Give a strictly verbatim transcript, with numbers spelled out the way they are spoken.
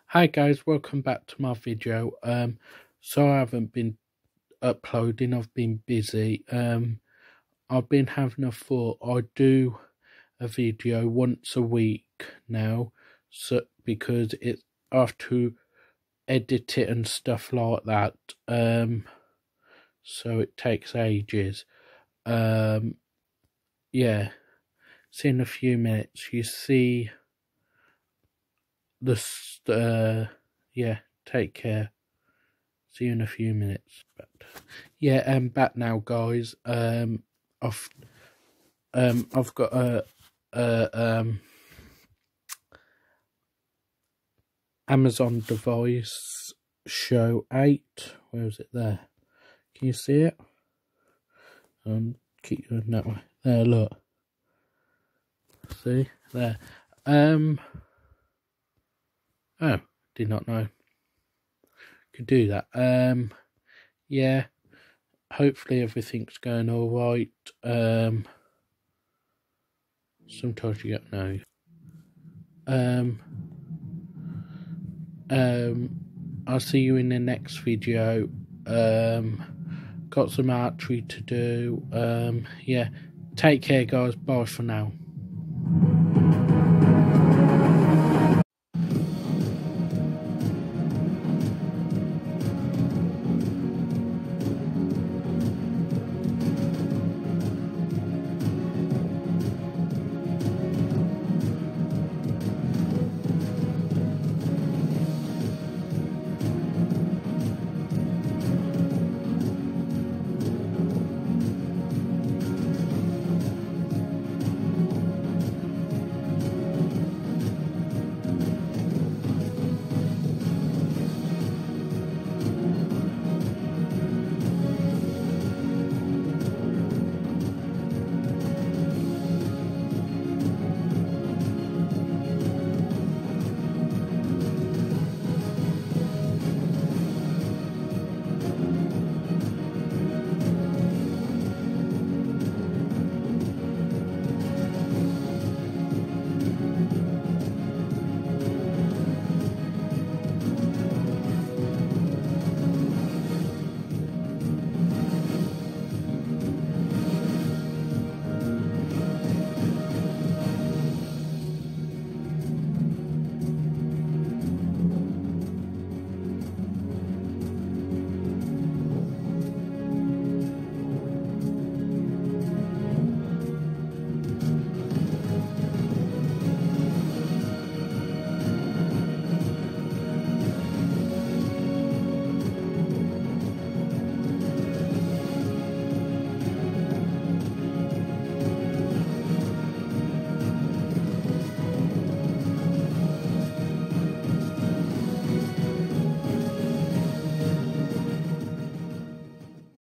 Hi guys, welcome back to my video. Um, so I haven't been uploading, I've been busy. Um, I've been having a thought, I do a video once a week now, so because it I have to edit it and stuff like that. Um, so it takes ages. Um, yeah, see in a few minutes. You see the uh, yeah. Take care. See you in a few minutes. But yeah, I'm back now, guys. Um, I've um, I've got a, a um, Amazon device show eight. Where is it? There. Can you see it? Um, keep going that way. There, look. See there. Um. Oh, did not know. Could do that. Um. Yeah. Hopefully everything's going all right. Um. Sometimes you get no. Um. Um. I'll see you in the next video. Um. Got some archery to do. Um. Yeah. Take care, guys. Bye for now.